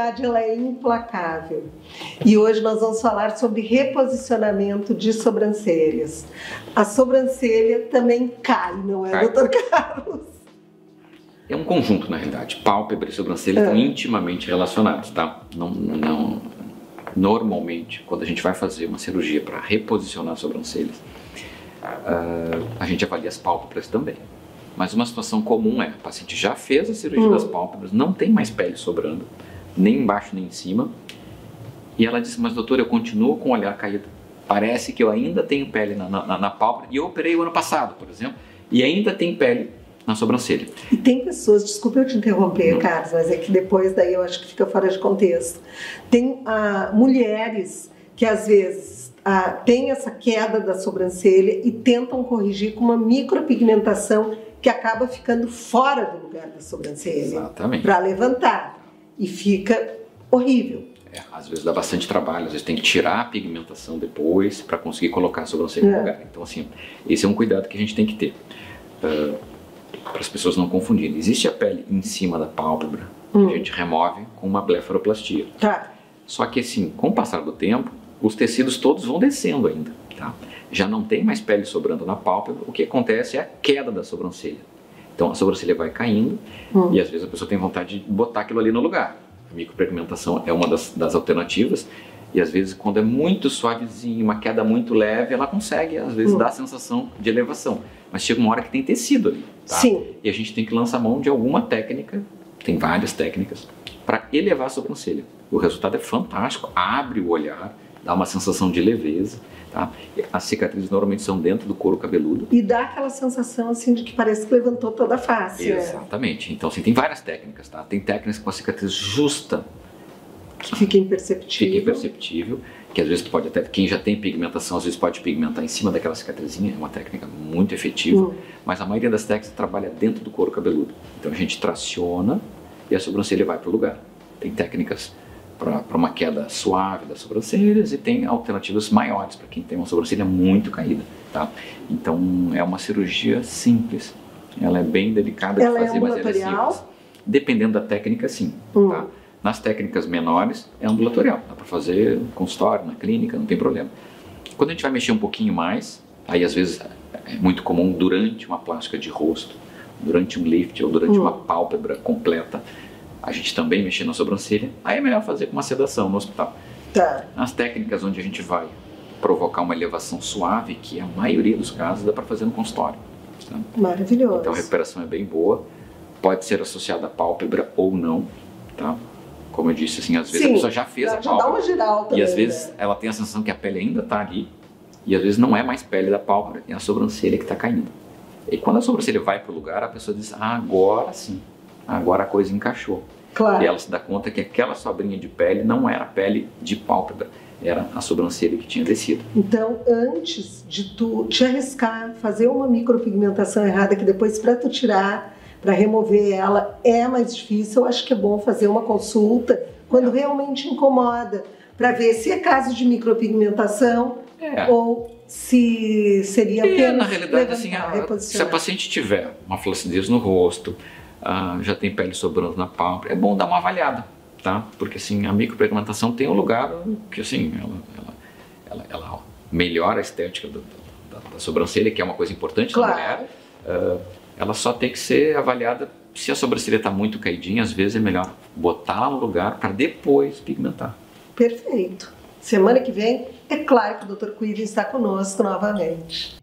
verdade, ela é implacável. E hoje nós vamos falar sobre reposicionamento de sobrancelhas. A sobrancelha também cai, não é, doutor Carlos? É um conjunto, na realidade. Pálpebra e sobrancelha estão intimamente relacionados, tá? Normalmente, quando a gente vai fazer uma cirurgia para reposicionar as sobrancelhas, a gente avalia as pálpebras também. Mas uma situação comum é, o paciente já fez a cirurgia das pálpebras, não tem mais pele sobrando, nem embaixo nem em cima, e ela diz, mas doutor, eu continuo com o olhar caído, parece que eu ainda tenho pele na pálpebra, e eu operei o ano passado, por exemplo, e ainda tem pele na sobrancelha. E tem pessoas, desculpa eu te interromper, Carlos, mas é que depois daí eu acho que fica fora de contexto. Tem mulheres que às vezes têm essa queda da sobrancelha e tentam corrigir com uma micropigmentação que acaba ficando fora do lugar da sobrancelha. Exatamente. Para levantar. E fica horrível. Às vezes dá bastante trabalho, às vezes tem que tirar a pigmentação depois para conseguir colocar a sobrancelha no lugar. Então, assim, esse é um cuidado que a gente tem que ter. Para as pessoas não confundirem. Existe a pele em cima da pálpebra, que a gente remove com uma blefaroplastia. Tá. Só que assim, com o passar do tempo, os tecidos todos vão descendo ainda, tá? Já não tem mais pele sobrando na pálpebra, o que acontece é a queda da sobrancelha. Então a sobrancelha vai caindo e às vezes a pessoa tem vontade de botar aquilo ali no lugar. A micropigmentação é uma das alternativas e às vezes quando é muito suavezinho, uma queda muito leve, ela consegue às vezes dar a sensação de elevação. Mas chega uma hora que tem tecido ali, tá? Sim. E a gente tem que lançar mão de alguma técnica, tem várias técnicas, para elevar a sobrancelha. O resultado é fantástico, abre o olhar, dá uma sensação de leveza, tá? As cicatrizes normalmente são dentro do couro cabeludo. E dá aquela sensação assim de que parece que levantou toda a face. Exatamente. Então assim, tem várias técnicas, tá? Tem técnicas com a cicatriz justa, que fica imperceptível. Fica imperceptível, que às vezes pode até, quem já tem pigmentação, às vezes pode pigmentar em cima daquela cicatrizinha, é uma técnica muito efetiva, mas a maioria das técnicas trabalha dentro do couro cabeludo. Então a gente traciona e a sobrancelha vai para o lugar. Tem técnicas para uma queda suave das sobrancelhas e tem alternativas maiores para quem tem uma sobrancelha muito caída, tá? Então é uma cirurgia simples, ela é bem delicada de fazer, mas ela é simples. Dependendo da técnica, sim, tá? Nas técnicas menores é ambulatorial, dá para fazer no consultório, na clínica, não tem problema. Quando a gente vai mexer um pouquinho mais, aí às vezes é muito comum durante uma plástica de rosto, durante um lift ou durante uma pálpebra completa, a gente também mexer na sobrancelha, aí é melhor fazer com uma sedação no hospital. Tá. Nas técnicas onde a gente vai provocar uma elevação suave, que a maioria dos casos dá para fazer no consultório. Tá? Maravilhoso. Então a recuperação é bem boa, pode ser associada à pálpebra ou não, tá? Como eu disse, assim, às vezes a pessoa já fez a pálpebra, dá uma geral também, e às vezes ela tem a sensação que a pele ainda está ali, e às vezes não é mais pele da pálpebra, é a sobrancelha que está caindo. E quando a sobrancelha vai para o lugar, a pessoa diz, agora sim, agora a coisa encaixou. Claro. E ela se dá conta que aquela sobrinha de pele não era pele de pálpebra, era a sobrancelha que tinha descido. Então, antes de tu te arriscar, fazer uma micropigmentação errada, que depois para tu tirar, para remover ela é mais difícil, eu acho que é bom fazer uma consulta quando realmente incomoda, para ver se é caso de micropigmentação ou se seria apenas na realidade, assim, se a paciente tiver uma flacidez no rosto, já tem pele sobrando na pálpebra, é bom dar uma avaliada, tá? Porque assim, a micropigmentação tem um lugar que assim, ela melhora a estética da sobrancelha, que é uma coisa importante na mulher. Ela só tem que ser avaliada, se a sobrancelha está muito caidinha, às vezes é melhor botar no lugar para depois pigmentar. Perfeito. Semana que vem, é claro que o Dr. Quirin está conosco novamente.